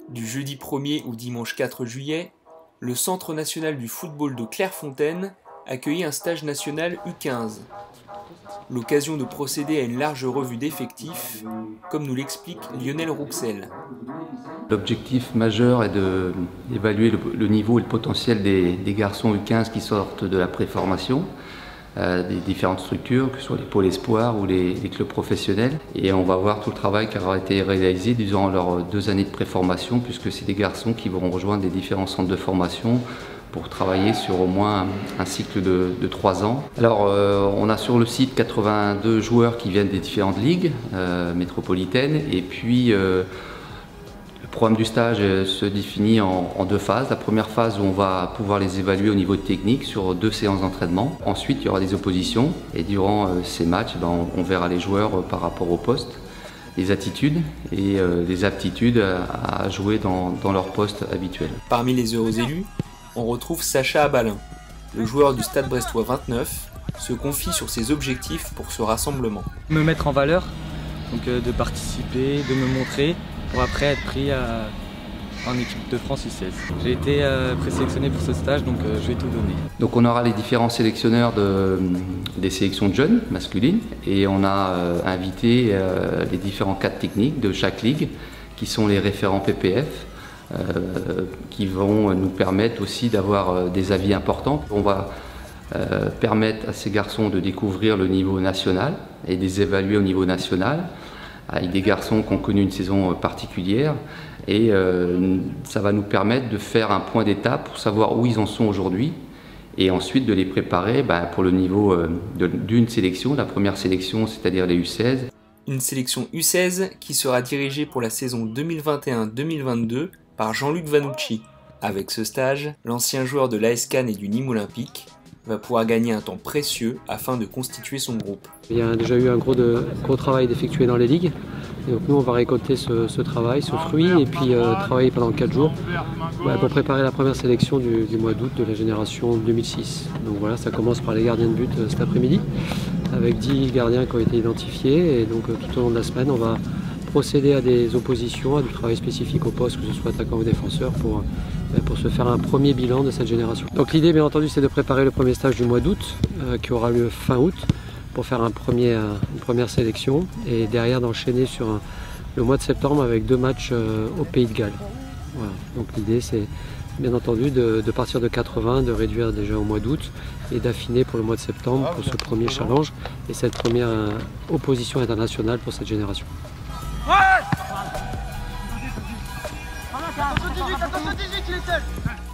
Du jeudi 1er au dimanche 4 juillet, le Centre national du football de Clairefontaine accueillait un stage national U15. L'occasion de procéder à une large revue d'effectifs, comme nous l'explique Lionel Rouxel. L'objectif majeur est d'évaluer le niveau et le potentiel des garçons U15 qui sortent de la préformation, des différentes structures, que ce soit les pôles espoirs ou les clubs professionnels. Et on va voir tout le travail qui aura été réalisé durant leurs 2 années de préformation, puisque c'est des garçons qui vont rejoindre les différents centres de formation pour travailler sur au moins un cycle de 3 ans. Alors on a sur le site 82 joueurs qui viennent des différentes ligues métropolitaines, et puis le programme du stage se définit en 2 phases. La première phase où on va pouvoir les évaluer au niveau technique sur 2 séances d'entraînement. Ensuite, il y aura des oppositions et durant ces matchs, on verra les joueurs par rapport au poste, les attitudes et les aptitudes à jouer dans leur poste habituel. Parmi les heureux élus, on retrouve Sacha Abalin. Le joueur du Stade Brestois 29 se confie sur ses objectifs pour ce rassemblement. Me mettre en valeur, donc de participer, de me montrer, pour après être pris en équipe de France U16. J'ai été présélectionné pour ce stage, donc je vais tout donner. Donc on aura les différents sélectionneurs des sélections de jeunes masculines, et on a invité les différents cadres techniques de chaque ligue, qui sont les référents PPF, qui vont nous permettre aussi d'avoir des avis importants. On va permettre à ces garçons de découvrir le niveau national et de les évaluer au niveau national, avec des garçons qui ont connu une saison particulière, et ça va nous permettre de faire un point d'étape pour savoir où ils en sont aujourd'hui, et ensuite de les préparer pour le niveau d'une sélection, la première sélection, c'est-à-dire les U16. Une sélection U16 qui sera dirigée pour la saison 2021-2022 par Jean-Luc Vanucci. Avec ce stage, l'ancien joueur de l'AS Cannes et du Nîmes Olympique va pouvoir gagner un temps précieux afin de constituer son groupe. Il y a déjà eu un gros travail d'effectuer dans les ligues. Et donc nous, on va récolter ce travail, ce fruit, et puis travailler pendant 4 jours pour préparer la première sélection du mois d'août de la génération 2006. Donc voilà, ça commence par les gardiens de but cet après-midi, avec 10 gardiens qui ont été identifiés. Et donc tout au long de la semaine, on va procéder à des oppositions, à du travail spécifique au poste, que ce soit attaquant ou défenseur, pour se faire un premier bilan de cette génération. Donc l'idée, bien entendu, c'est de préparer le premier stage du mois d'août, qui aura lieu fin août, pour faire une première sélection, et derrière d'enchaîner sur le mois de septembre avec 2 matchs au Pays de Galles. Voilà. Donc l'idée, c'est bien entendu de partir de 80, de réduire déjà au mois d'août, et d'affiner pour le mois de septembre pour ce premier challenge et cette première opposition internationale pour cette génération. Attention 18, il est seul.